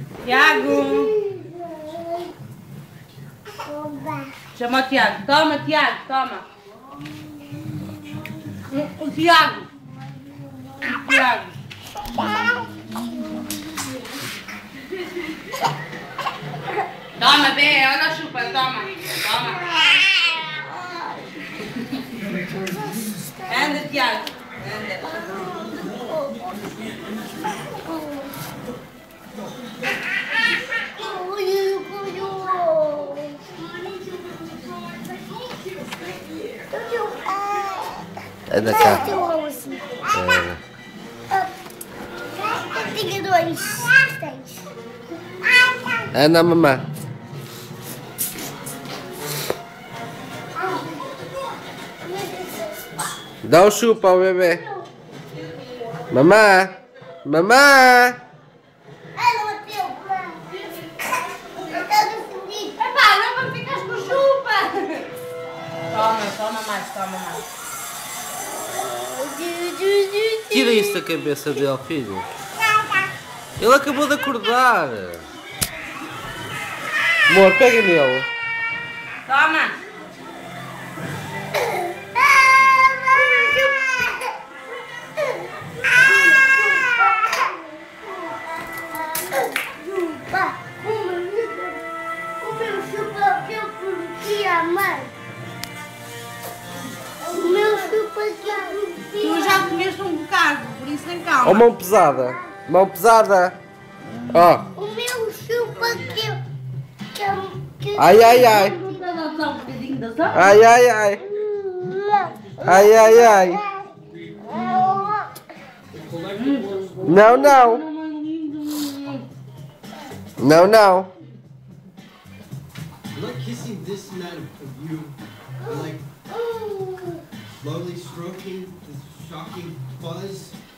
Tiago! Chama o Tiago. Toma, Tiago, toma. O Tiago. O Tiago. Toma, bem, olha a chupa, toma. Toma. Anda, Tiago. Anda. Anda cá. Tenho dois. Anda, mamãe. Dá um chupa ao bebê. Mamãe. Mamãe. Epá, não vamos ficar com chupa. Toma mais, toma mais. Tira isso da cabeça dele, filho. Ele acabou de acordar. Amor, pega nele. Toma. O meu chupa que eu prometi à mãe. O meu chupa que eu prometi. Tu já comeste um bocado, por isso tem calma. Oh, mão pesada. Mão pesada. Ó. O meu chupa que eu. Ai, ai, ai. Não está a dar só um bocadinho da sopa? Ai, ai, ai. Ai, ai, ai. Não, não. Não, não. I like kissing this man of you. I like slowly stroking the shocking fuzz.